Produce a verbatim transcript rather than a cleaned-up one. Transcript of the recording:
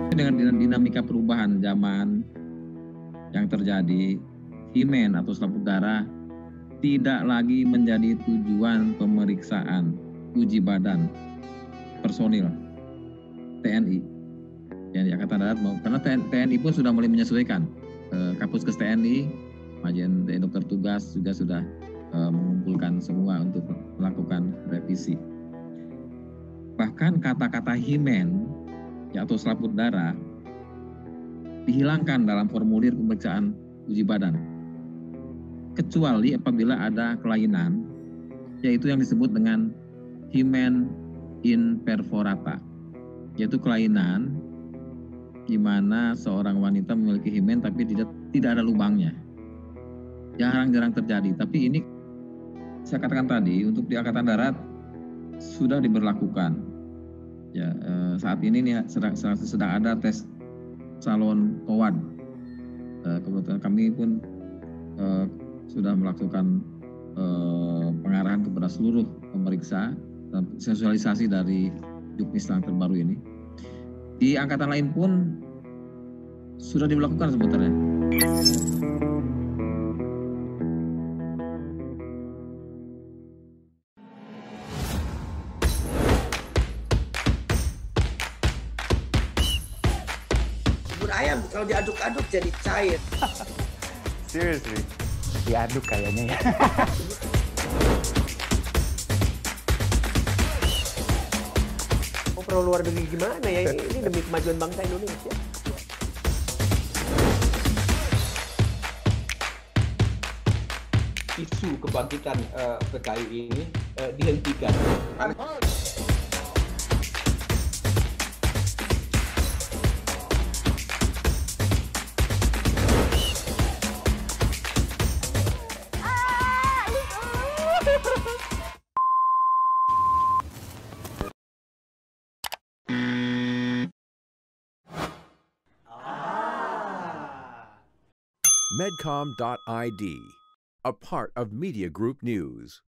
Dengan dinamika perubahan zaman yang terjadi, himen atau selaput darah tidak lagi menjadi tujuan pemeriksaan uji badan personil T N I yang di Angkatan Darat, karena T N I pun sudah mulai menyesuaikan. Kapuskes T N I, Majen T N I Dokter Tugas juga sudah mengumpulkan semua untuk melakukan revisi. Bahkan kata-kata himen atau selaput darah dihilangkan dalam formulir pemeriksaan uji badan, kecuali apabila ada kelainan, yaitu yang disebut dengan himen imperforata, yaitu kelainan di mana seorang wanita memiliki himen tapi tidak tidak ada lubangnya. Jarang-jarang terjadi, tapi ini saya katakan tadi untuk di Angkatan Darat sudah diberlakukan. Ya, eh, saat ini nih sedang, sedang ada tes salon towad. Eh, kebetulan kami pun eh, sudah melakukan eh, pengarahan kepada seluruh pemeriksa dan sosialisasi dari juknis yang terbaru ini. Di angkatan lain pun sudah dilakukan sebenarnya. Bubur ayam kalau diaduk-aduk jadi cair. Seriously, diaduk kayaknya ya. Oh, perlu luar negeri gimana ya? Ini demi kemajuan bangsa Indonesia. Isu kebangkitan uh, P K I ini uh, dihentikan. Medcom dot I D, a part of Media Group News.